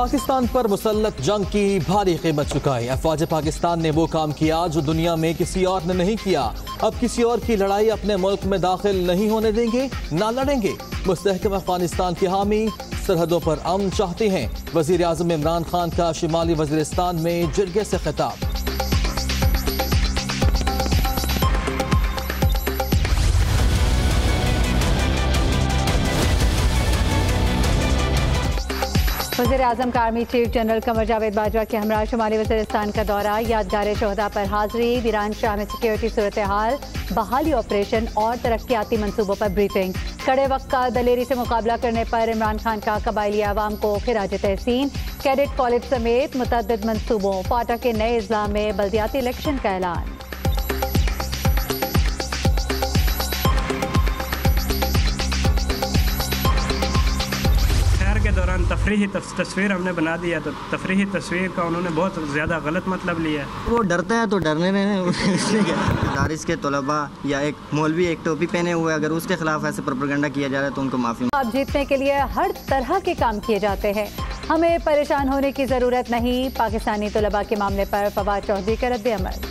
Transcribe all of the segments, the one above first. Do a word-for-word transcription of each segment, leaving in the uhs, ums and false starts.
पाकिस्तान पर मुसल्लत जंग की भारी कीमत चुकाई। अफवाज पाकिस्तान ने वो काम किया जो दुनिया में किसी और ने नहीं किया। अब किसी और की लड़ाई अपने मुल्क में दाखिल नहीं होने देंगे, ना लड़ेंगे। मुस्तहकम अफगानिस्तान की हामी, सरहदों पर अमन चाहते हैं। वजीर आज़म इमरान खान का शिमाली वज़ीरिस्तान में जिरगे से खिताब। वज़ीर आज़म का army chief general Qamar Javed Bajwa के हमरा शुमाली वज़ीरिस्तान का दौरा, यादगार शोहदा पर हाजिरी, वीरान शाह में सिक्योरिटी सूरत हाल, बहाली ऑपरेशन और तरक्याती मनसूबों पर ब्रीफिंग। कड़े वक्त का दलेरी से मुकाबला करने पर इमरान खान का कबायली आवाम को खिराज तहसीन। कैडेट कॉलेज समेत मुतअद्दिद मनसूबों। फाटा के नए इज़्ला में बल्दियाती इलेक्शन का ऐलान। के दौरान तफरीही तस्वीर हमने बना दिया, तो तफरीही तस्वीर का उन्होंने बहुत ज़्यादा गलत मतलब लिया। वो डरता है तो डरने में दारिस के तलबा या एक मौलवी एक टोपी पहने हुए अगर उसके खिलाफ ऐसे प्रोपेगेंडा किया जा रहा है तो उनको माफ़ी। आप जीतने के लिए हर तरह के काम किए जाते हैं, हमें परेशान होने की ज़रूरत नहीं। पाकिस्तानी तलबा के मामले पर फवाद चौधरी का रद्द अमल।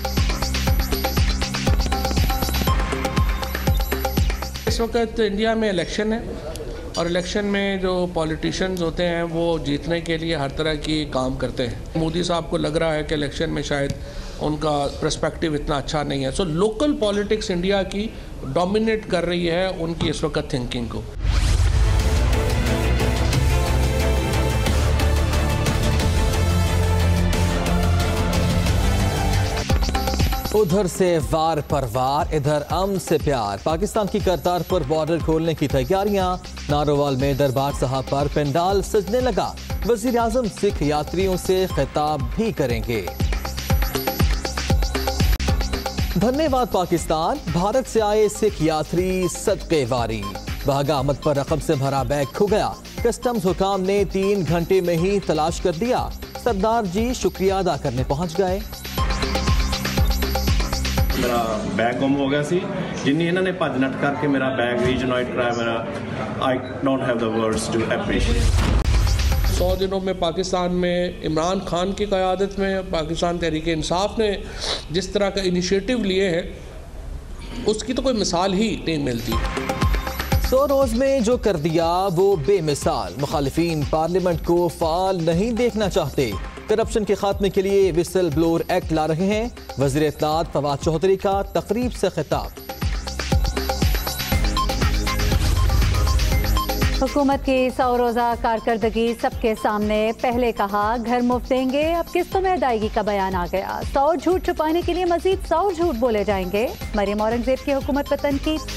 इस वक्त इंडिया में इलेक्शन है और इलेक्शन में जो पॉलिटिशियंस होते हैं वो जीतने के लिए हर तरह की काम करते हैं। मोदी साहब को लग रहा है कि इलेक्शन में शायद उनका पर्सपेक्टिव इतना अच्छा नहीं है, सो लोकल पॉलिटिक्स इंडिया की डोमिनेट कर रही है उनकी इस वक्त थिंकिंग को। उधर से वार पर वार, इधर अम से प्यार। पाकिस्तान की करतारपुर बॉर्डर खोलने की तैयारियां। नारोवाल में दरबार साहब पर पंडाल सजने लगा। वजीर आजम सिख यात्रियों से खिताब भी करेंगे। धन्यवाद पाकिस्तान, भारत से आए सिख यात्री सदके वारी। बागा आमद पर रकम से भरा बैग खो गया। कस्टम्स हुकाम ने तीन घंटे में ही तलाश कर दिया। सरदार जी शुक्रिया अदा करने पहुंच गए। मेरा बैग गुम हो गया सी, जिन्नी इन्होंने भज नट करके मेरा बैग रीजनोइट कराया। मेरा I don't have the words to appreciate. सौ दिनों में पाकिस्तान में इमरान खान की क़यादत में पाकिस्तान तहरीक इंसाफ ने जिस तरह का इनिशिएटिव लिए हैं उसकी तो कोई मिसाल ही नहीं मिलती। सौ रोज में जो कर दिया वो बेमिसाल। मुखालिफिन पार्लियामेंट को फाल नहीं देखना चाहते। करप्शन के खात्मे के लिए विसल ब्लोअर एक्ट ला रहे हैं। वज़ीर इत्तलात फवाद चौधरी का तकरीब से खिताब। हुकूमत की सौ रोज़ा कारकर्दगी सबके सामने। पहले कहा घर मुफ्त देंगे, अब किस्तों में अदायगी का बयान आ गया। सौ झूठ छुपाने के लिए मजीद सौ झूठ बोले जाएंगे। मरियम औरंगजेब की हुकूमत पर तनकीद।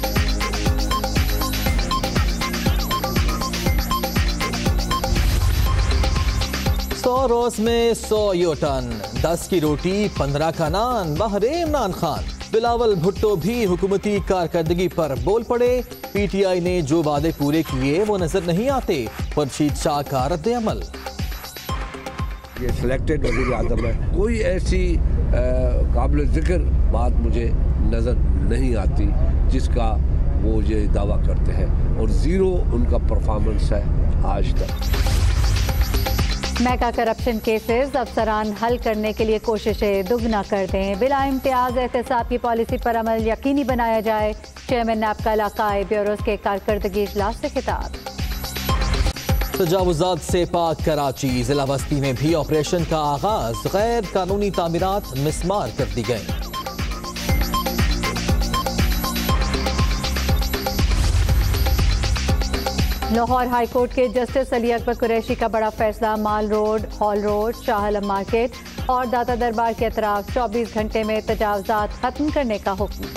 सौ रोज में सौ यूटर्न, दस की रोटी पंद्रह का नान। बहरे इमरान खान, बिलावल भुट्टो भी हुकूमती कारकर्दगी पर बोल पड़े। पीटीआई ने जो वादे पूरे किए वो नजर नहीं आते। खुर्शीद शाह का रद्द अमल। ये सिलेक्टेड वज़ीर आज़म है, कोई ऐसी काबिल जिक्र बात मुझे नज़र नहीं आती जिसका वो ये दावा करते हैं, और ज़ीरो उनका परफॉर्मेंस है आज तक। मेगा करप्शन केसेस अफसरान हल करने के लिए कोशिशें दुगना कर दें। बिला इम्तियाज एहतसाब की पॉलिसी पर अमल यकीनी बनाया जाए। चेयरमैन नैब का इलाकाई ब्यूरोज के कारकर्दगी इजलास से खिताब। तजावुजात से पाक कराची, जिला बस्ती में भी ऑपरेशन का आगाज। गैर कानूनी तामीरात मिसमार कर दी गई। लाहौर हाई कोर्ट के जस्टिस अली अकबर कुरैशी का बड़ा फैसला। Mall road, hall road, Shah Alam market और दाता दरबार के अतराफ चौबीस घंटे में तजावुजात खत्म करने का हुक्म।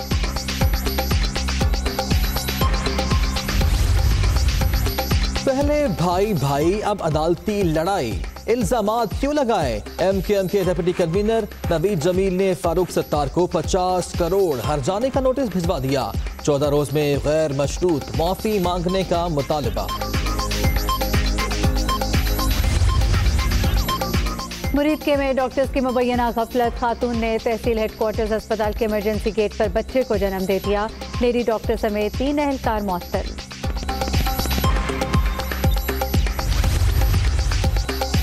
पहले भाई भाई अब अदालती लड़ाई। इल्जामात क्यों लगाए? एम के एम के डेप्यूटी कन्वीनर नवीद जमील ने फारूक सत्तार को पचास करोड़ हर जाने का नोटिस भिजवा दिया। चौदह रोज में गैर मशरूत माफी मांगने का मुतालबा। मुरीदके में डॉक्टर्स की मुबैना गफलत। खातून ने तहसील हेडक्वार्टर्स अस्पताल के इमरजेंसी गेट पर बच्चे को जन्म दे दिया। लेडी डॉक्टर समेत तीन एहलकार मुअत्तल।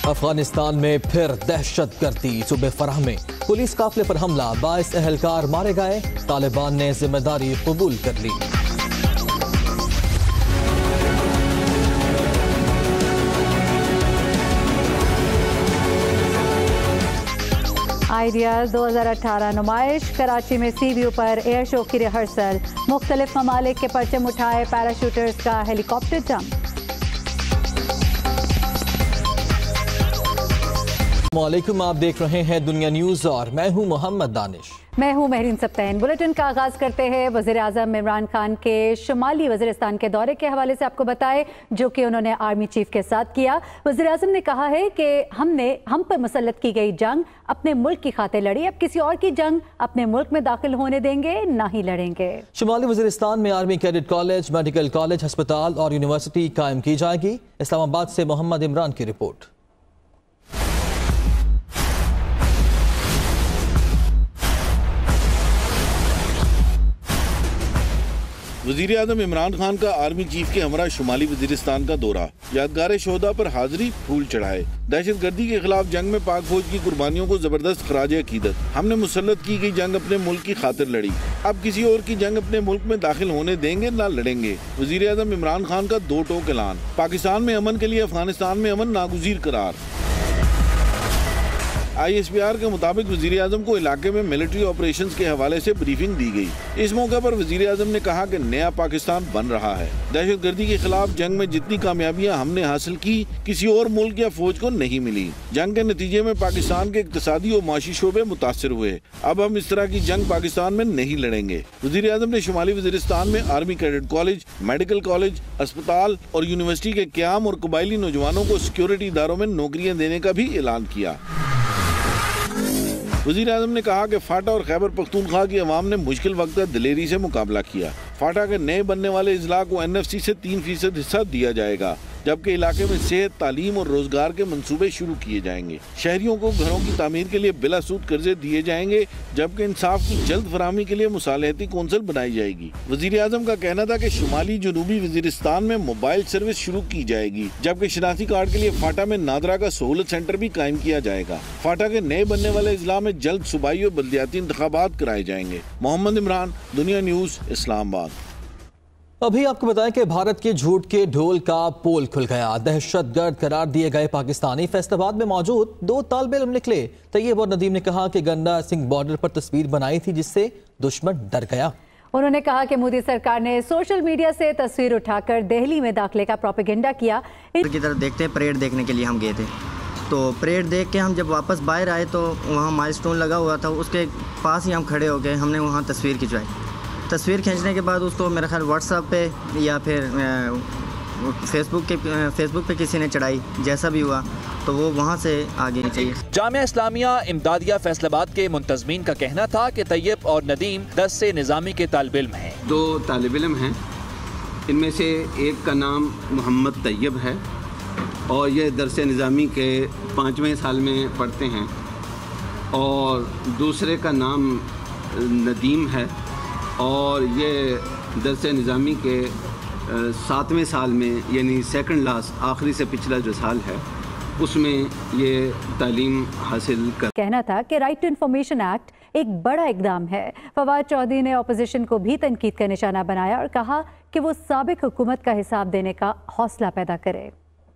अफगानिस्तान में फिर दहशत गर्दी सूबे फराह में पुलिस काफिले पर हमला, बाईस एहलकार मारे गए। तालिबान ने जिम्मेदारी कबूल कर ली। आइडियाज दो हज़ार अठारह नुमाइश, कराची में सी व्यू पर एयर शो की रिहर्सल, मुख्तलिफ ममालिक के परचम उठाए पैराशूटर्स का हेलीकॉप्टर जंप। वालेकुम, आप देख रहे हैं दुनिया न्यूज और मैं हूं मोहम्मद दानिश। मैं हूं महरीन सप्तैन। बुलेटिन का आगाज करते हैं वज़ीर आज़म इमरान खान के शुमाली वज़ीरिस्तान के दौरे के हवाले से आपको बताएं, जो कि उन्होंने आर्मी चीफ के साथ किया। वज़ीर आज़म ने कहा है कि हमने हम पर मुसल्लत की गई जंग अपने मुल्क की खातिर लड़ी, अब किसी और की जंग अपने मुल्क में दाखिल होने देंगे ना ही लड़ेंगे। शुमाली वज़ीरिस्तान में army cadet college, medical college, अस्पताल और यूनिवर्सिटी कायम की जाएगी। इस्लामाबाद से मोहम्मद इमरान की रिपोर्ट। वज़ीर आज़म इमरान खान का आर्मी चीफ के हमरा शुमाली वज़ीरिस्तान का दौरा, यादगार शोहदा पर हाजिरी, फूल चढ़ाए। दहशत गर्दी के खिलाफ जंग में पाक फौज की कुर्बानियों को जबरदस्त खराज अकीदत। हमने मुसल्लत की गई जंग अपने मुल्क की खातिर लड़ी, अब किसी और की जंग अपने मुल्क में दाखिल होने देंगे ना लड़ेंगे। वज़ीर आज़म इमरान खान का दो टोक ऐलान, पाकिस्तान में अमन के लिए अफगानिस्तान में अमन नागुज़ीर करार। आई एस पी आर के मुताबिक वज़ीर आज़म को इलाके में मिलिट्री ऑपरेशंस के हवाले से ब्रीफिंग दी गई। इस मौके पर वज़ीर आज़म ने कहा कि नया पाकिस्तान बन रहा है। दहशत गर्दी के खिलाफ जंग में जितनी कामयाबियां हमने हासिल की, किसी और मुल्क या फौज को नहीं मिली। जंग के नतीजे में पाकिस्तान के इक़्तिसादी और माशी शोबे मुतासर हुए। अब हम इस तरह की जंग पाकिस्तान में नहीं लड़ेंगे। वज़ीर आज़म ने शुमाली वज़ीरिस्तान में army cadet college, medical college, अस्पताल और यूनिवर्सिटी के क़याम और कबायली नौजवानों को सिक्योरिटी इदारों में नौकरियाँ देने का भी ऐलान किया। वज़ीर आज़म ने कहा कि फाटा और खैबर पख्तूनख्वा की अवाम ने मुश्किल वक्त दिलेरी से मुकाबला किया। फाटा के नए बनने वाले अजला को एन एफ सी से तीन फीसद हिस्सा दिया जाएगा, जबकि इलाके में सेहत, तालीम और रोजगार के मंसूबे शुरू किए जाएंगे। शहरियों को घरों की तामीर के लिए बिला सूद कर्जे दिए जाएंगे, जबकि इंसाफ की जल्द फराहमी के लिए मुसालहती कौंसिल बनाई जाएगी। वज़ीर आज़म का कहना था कि शुमाली जनूबी वज़ीरिस्तान में मोबाइल सर्विस शुरू की जाएगी, जबकि शनाख्ती कार्ड के लिए फाटा में नादरा का सहूलत सेंटर भी कायम किया जाएगा। फाटा के नए बनने वाले अजला में जल्द सूबाई और बल्दियाती इंतखाबात कराए जाएंगे। मोहम्मद इमरान, दुनिया न्यूज, इस्लामाबाद। अभी आपको बताएं कि भारत के झूठ के ढोल का पोल खुल गया। दहशतगर्द करार दिए गए पाकिस्तानी फैसलाबाद में मौजूद दो तालिब इल्म निकले। तैयब और नदीम ने कहा कि गंडा सिंह बॉर्डर पर तस्वीर बनाई थी, जिससे दुश्मन डर गया। उन्होंने कहा कि मोदी सरकार ने सोशल मीडिया से तस्वीर उठाकर दिल्ली में दाखिले का प्रोपेगेंडा किया। की तरफ देखते परेड देखने के लिए हम गए थे, तो परेड देख के हम जब वापस बाहर आए तो वहाँ माइलस्टोन लगा हुआ था, उसके पास ही हम खड़े हो गए। हमने वहाँ तस्वीर खिंचवाई। तस्वीर खींचने के बाद उसको मेरा ख्याल व्हाट्सएप पे या फिर फेसबुक के फेसबुक पे किसी ने चढ़ाई, जैसा भी हुआ तो वो वहाँ से आगे नहीं चाहिए। जामिया इस्लामिया इमदादिया फैसलाबाद के मुंतजमीन का कहना था कि तैयब और नदीम दस से निज़ामी के तालिब इल्म हैं। दो तालिब इल्म हैं, इनमें से एक का नाम मोहम्मद तैयब है और ये दरस निज़ामी के पाँचवें साल में पढ़ते हैं, और दूसरे का नाम नदीम है और ये दरस निज़ामी के सातवें साल में, यानी सेकंड लास्ट, आखिरी से पिछला जो साल है, उसमें ये तालीम हासिल कर। कहना था कि राइट टू इंफॉर्मेशन एक्ट एक बड़ा इकदाम है। फवाद चौधरी ने ऑपोजिशन को भी तनकीद का निशाना बनाया और कहा कि वो साबिक हुकूमत का हिसाब देने का हौसला पैदा करे।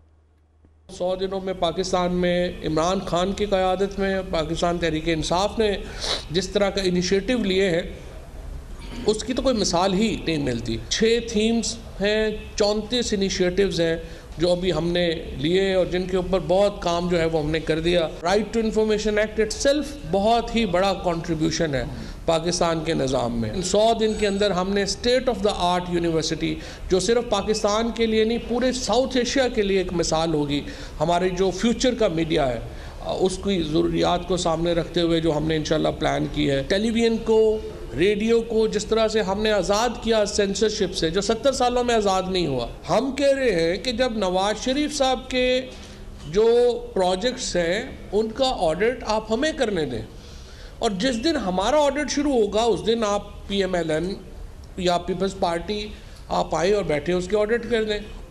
सौ दिनों में पाकिस्तान में इमरान खान की क़यादत में पाकिस्तान तहरीक इंसाफ ने जिस तरह का इनिशिएटिव लिए हैं, उसकी तो कोई मिसाल ही नहीं मिलती। छः थीम्स हैं, चौंतीस इनिशिएटिव्स हैं जो अभी हमने लिए और जिनके ऊपर बहुत काम जो है वो हमने कर दिया। Right to information act itself बहुत ही बड़ा कंट्रीब्यूशन है पाकिस्तान के निज़ाम में। सौ दिन के अंदर हमने state of the art university, जो सिर्फ पाकिस्तान के लिए नहीं पूरे साउथ एशिया के लिए एक मिसाल होगी, हमारी जो फ्यूचर का मीडिया है उसकी ज़रूरियात को सामने रखते हुए जो हमने इंशाल्लाह प्लान की है। टेलीविज़न को, रेडियो को जिस तरह से हमने आज़ाद किया सेंसरशिप से, जो सत्तर सालों में आज़ाद नहीं हुआ। हम कह रहे हैं कि जब नवाज शरीफ साहब के जो प्रोजेक्ट्स हैं उनका ऑडिट आप हमें करने दें, और जिस दिन हमारा ऑडिट शुरू होगा उस दिन आप पी एम एल एन या पीपल्स पार्टी आप आए और बैठे उसके ऑडिट कर दें।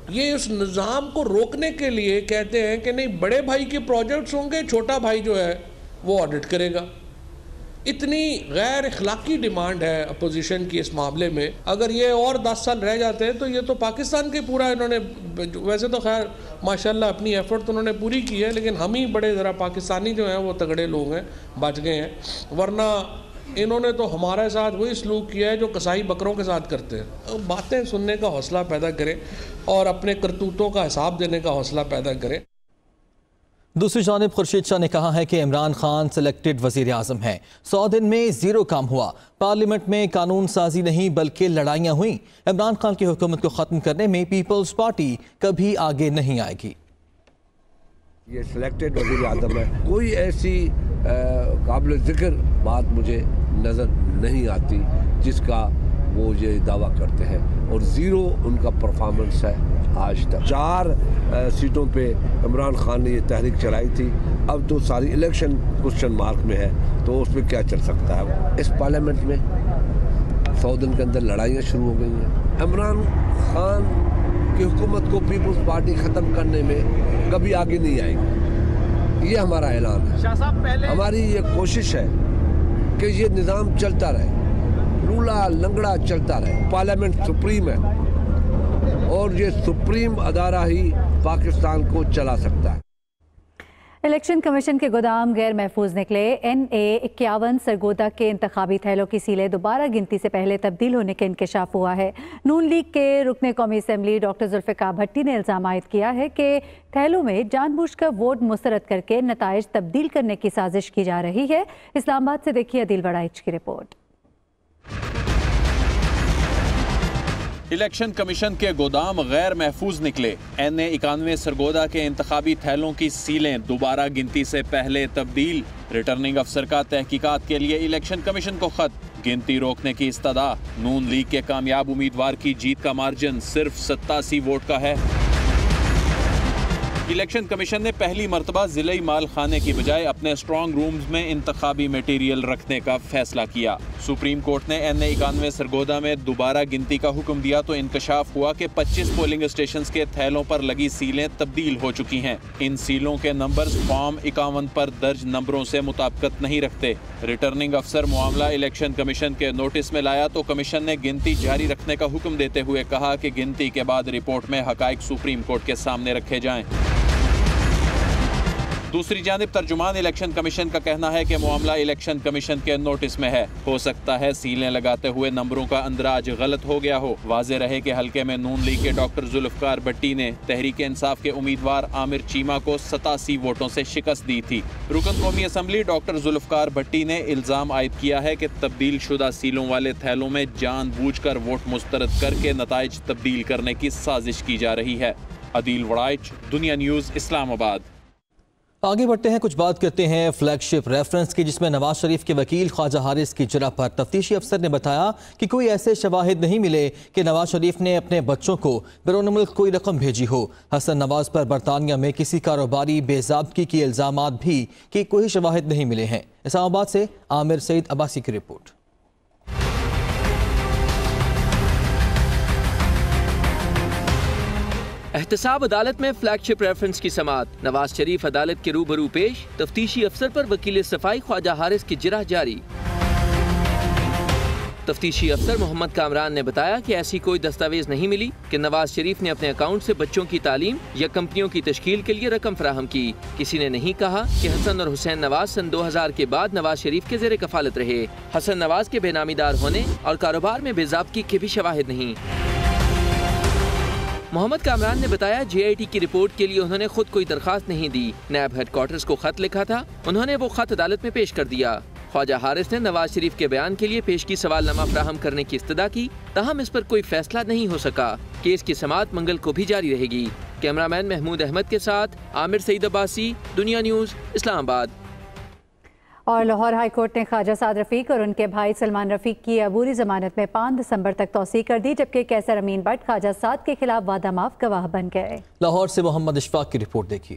ये उस निज़ाम को रोकने के लिए कहते हैं कि नहीं, बड़े भाई के प्रोजेक्ट्स होंगे, छोटा भाई जो है वो ऑडिट करेगा। इतनी गैर अखलाकी डिमांड है अपोजिशन की इस मामले में। अगर ये और दस साल रह जाते हैं तो ये तो पाकिस्तान के पूरा इन्होंने, वैसे तो खैर माशाल्लाह अपनी एफर्ट तो उन्होंने पूरी की है, लेकिन हम ही बड़े ज़रा पाकिस्तानी जो हैं वो तगड़े लोग हैं, बच गए हैं, वरना इन्होंने तो हमारे साथ वही सलूक किया है जो कसाई बकरों के साथ करते हैं। बातें सुनने का हौसला पैदा करें और अपने करतूतों का हिसाब देने का हौसला पैदा करें। दूसरी जानिब खुर्शीद शाह ने कहा है कि इमरान खान सिलेक्टेड वजीर आजम हैं। सौ दिन में जीरो काम हुआ, पार्लियामेंट में कानून साजी नहीं बल्कि लड़ाइयाँ हुई। इमरान खान की हुकूमत को ख़त्म करने में पीपल्स पार्टी कभी आगे नहीं आएगी। ये सिलेक्टेड वजीर आजम है, कोई ऐसी काबिल ज़िक्र बात मुझे नज़र नहीं आती जिसका वो ये दावा करते हैं, और ज़ीरो उनका परफॉर्मेंस है आज तक। चार आ, सीटों पे इमरान खान ने ये तहरीक चलाई थी, अब तो सारी इलेक्शन क्वेश्चन मार्क में है, तो उसमें क्या चल सकता है। इस पार्लियामेंट में सौ दिन के अंदर लड़ाइयाँ शुरू हो गई हैं। इमरान खान की हुकूमत को पीपल्स पार्टी ख़त्म करने में कभी आगे नहीं आएगी, ये हमारा ऐलान है। हमारी ये कोशिश है कि ये निज़ाम चलता रहे, लूला लंगड़ा चलता रहे। पार्लियामेंट सुप्रीम है और ये सुप्रीम अदारा ही पाकिस्तान को चला सकता है। इलेक्शन कमीशन के गोदाम गैर महफूज निकले। एन ए इक्यावन सरगोदा के इंतखाबी थैलों की सीलें दोबारा गिनती से पहले तब्दील होने का इंकशाफ हुआ है। नून लीग के रुकने कौमी असम्बली डॉक्टर जुल्फ़िकार भट्टी ने इल्ज़ाम आयद किया है कि थैलों में जानबूझकर वोट मुस्तरद करके नताइज तब्दील करने की साजिश की जा रही है। इस्लामाबाद से देखिए अदील बड़ाइच की रिपोर्ट। इलेक्शन कमीशन के गोदाम गैर महफूज निकले। एन ए इक्यानवे सरगोदा के इंतखाबी थैलों की सीलें दोबारा गिनती से पहले तब्दील। रिटर्निंग अफसर का तहकीकात के लिए इलेक्शन कमीशन को खत, गिनती रोकने की इस्तदा। नून लीग के कामयाब उम्मीदवार की जीत का मार्जिन सिर्फ सत्तासी वोट का है। इलेक्शन कमीशन ने पहली मरतबा जिले माल खाने की बजाय अपने स्ट्रॉन्ग रूम्स में इंतखाबी मटेरियल रखने का फैसला किया। सुप्रीम कोर्ट ने एन ए इक्यानवे सरगोदा में दोबारा गिनती का हुक्म दिया तो इंकशाफ हुआ कि पच्चीस पोलिंग स्टेशन के थैलों पर लगी सीलें तब्दील हो चुकी हैं। इन सीलों के नंबर्स फॉर्म इक्यावन पर दर्ज नंबरों से मुताबिकत नहीं रखते। रिटर्निंग अफसर मामला इलेक्शन कमीशन के नोटिस में लाया तो कमीशन ने गिनती जारी रखने का हुक्म देते हुए कहा कि गिनती के बाद रिपोर्ट में हकाइक सुप्रीम कोर्ट के सामने रखे जाएं। दूसरी जानिब तर्जुमान इलेक्शन कमीशन का कहना है कि मामला इलेक्शन कमीशन के नोटिस में है। हो सकता है सीलें लगाते हुए नंबरों का अंदराज गलत हो गया हो। वाज़ेह रहे कि हल्के में नून लीग के डॉक्टर जुल्फ़िकार भट्टी ने तहरीक इंसाफ के उम्मीदवार आमिर चीमा को सतासी वोटों से शिकस्त दी थी। रुकन कौमी असम्बली डॉक्टर जुल्फ़िकार भट्टी ने इल्ज़ाम आयद किया है कि तब्दील शुदा सीलों वाले थैलों में जानबूझकर वोट मुस्तरद करके नताइज तब्दील करने की साजिश की जा रही है। अदील वड़ाइच, दुनिया न्यूज़, इस्लामाबाद। आगे बढ़ते हैं, कुछ बात करते हैं फ्लैगशिप रेफरेंस की, जिसमें नवाज शरीफ के वकील ख्वाजा हारिस की जरा पर तफ्तीशी अफसर ने बताया कि कोई ऐसे शवाहिद नहीं मिले कि नवाज शरीफ ने अपने बच्चों को बैरून मुल्क कोई रकम भेजी हो। हसन नवाज पर बरतानिया में किसी कारोबारी बेज़ाब्तगी के इल्ज़ामात भी कि कोई शवाहिद नहीं मिले हैं। इस्लामाबाद से आमिर सईद अब्बासी की रिपोर्ट। एहतसाब अदालत में फ्लैगशिप रेफरेंस की समाअत। नवाज शरीफ अदालत के रूबरू पेश। तफ्तीशी अफसर पर वकील सफाई ख्वाजा हारिस की जिरह जारी। तफ्तीशी अफसर मोहम्मद कामरान ने बताया कि ऐसी कोई दस्तावेज नहीं मिली कि नवाज शरीफ ने अपने अकाउंट से बच्चों की तालीम या कंपनियों की तश्कील के लिए रकम फराहम की। किसी ने नहीं कहा कि हसन और हुसैन नवाज सन दो हजार के बाद नवाज शरीफ के जेर कफालत रहे। हसन नवाज के बेनामीदार होने और कारोबार में बेज़ाब्तगी के भी शवाहिद नहीं। मोहम्मद कामरान ने बताया जे आई टी की रिपोर्ट के लिए उन्होंने खुद कोई दरखास्त नहीं दी। नैब हेडक्वार्टर्स को खत लिखा था, उन्होंने वो खत अदालत में पेश कर दिया। ख्वाजा हारिस ने नवाज शरीफ के बयान के लिए पेश की सवालनामा फराहम करने की इस्तदा की, ताहम इस पर कोई फैसला नहीं हो सका। केस की समाअत मंगल को भी जारी रहेगी। कैमरामैन महमूद अहमद के साथ आमिर सईद अब्बासी, दुनिया न्यूज़, इस्लामाबाद। और लाहौर हाई कोर्ट ने ख्वाजा साद रफीक और उनके भाई सलमान रफीक की अबूरी जमानत में पाँच दिसंबर तक तौसीक कर दी, जबकि कैसर अमीन भट्ट ख्वाजा साद के खिलाफ वादा माफ गवाह बन गए। लाहौर से मोहम्मद इशफाक की रिपोर्ट देखिए।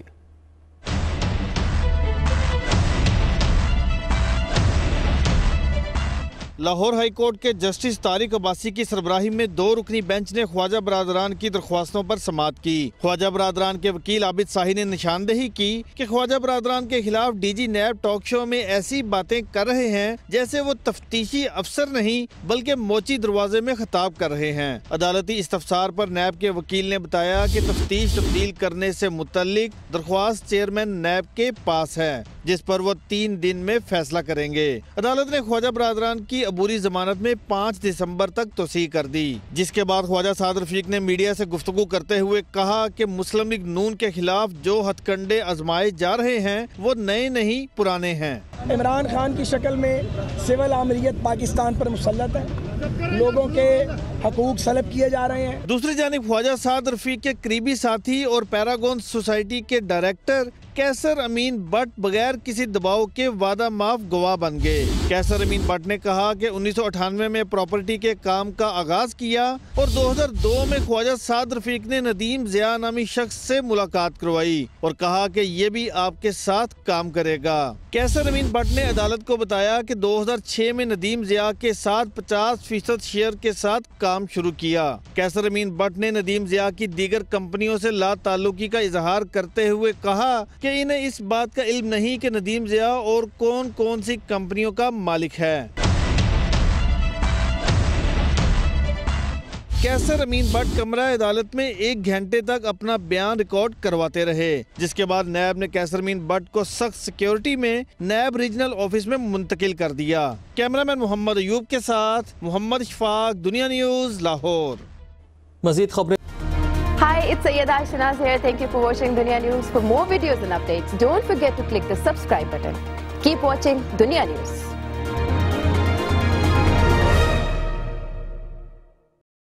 लाहौर हाई कोर्ट के जस्टिस तारिक अब्बासी की सरबराही में दो रुकनी बेंच ने ख्वाजा बरादरान की दरख्वास्तों पर समाअत की। ख्वाजा बरादरान के वकील आबिद शाही ने निशानदेही की कि ख्वाजा बरादरान के खिलाफ डीजी नैब टॉक शो में ऐसी बातें कर रहे हैं जैसे वो तफ्तीशी अफसर नहीं बल्कि मोची दरवाजे में खिताब कर रहे हैं। अदालती इस्तफसार पर नैब के वकील ने बताया कि तफ्तीश तब्दील करने से मुतल्लिक दरख्वास्त चेयरमैन नैब के पास है, जिस पर वो तीन दिन में फैसला करेंगे। अदालत ने ख्वाजा बरादरान की अबूरी जमानत में पाँच दिसंबर तक तोसी कर दी, जिसके बाद ख्वाजा साद रफीक ने मीडिया से गुफ्तगू करते हुए कहा कि मुस्लिम लीग नून के खिलाफ जो हथकंडे आजमाए जा रहे हैं वो नए नहीं पुराने हैं। इमरान खान की शक्ल में सिविल आमरीत पाकिस्तान पर मुसल्लत है, लोगों के हकूक सलब किए जा रहे हैं। दूसरी जानिब ख्वाजा साद रफीक के करीबी साथी और पैरागॉन सोसाइटी के डायरेक्टर कैसर अमीन भट्ट बगैर किसी दबाव के वादा माफ गवाह बन गए। कैसर अमीन भट्ट ने कहा कि उन्नीस सौ अठानवे में प्रॉपर्टी के काम का आगाज किया और दो हज़ार दो में ख्वाजा साद रफीक ने नदीम ज़िया नामी शख्स से मुलाकात करवाई और कहा कि ये भी आपके साथ काम करेगा। कैसर अमीन भट्ट ने अदालत को बताया कि दो हज़ार छह में नदीम ज़िया के साथ पचास फीसद शेयर के साथ काम शुरू किया। कैसर अमीन भट्ट ने नदीम ज़िया की दीगर कंपनियों से ला ताल्लुकी का इजहार करते हुए कहा कि इन्हें इस बात का इल्म नहीं कि नदीम ज़िया और कौन कौन सी कंपनियों का मालिक है। कैसर अमीन भट्ट कमरा अदालत में एक घंटे तक अपना बयान रिकॉर्ड करवाते रहे, जिसके बाद नैब ने कैसर अमीन भट्ट को सख्त सिक्योरिटी में नैब रीजनल ऑफिस में मुंतकिल कर दिया। कैमरामैन मोहम्मद अयूब के साथ मोहम्मद शफाक, दुनिया न्यूज, लाहौर। मज़ीद खबरें। Hi, it's Sayyeda Shanaz here. Thank you for watching Dunya News. For more videos and updates, don't forget to click the subscribe button. Keep watching Dunya News.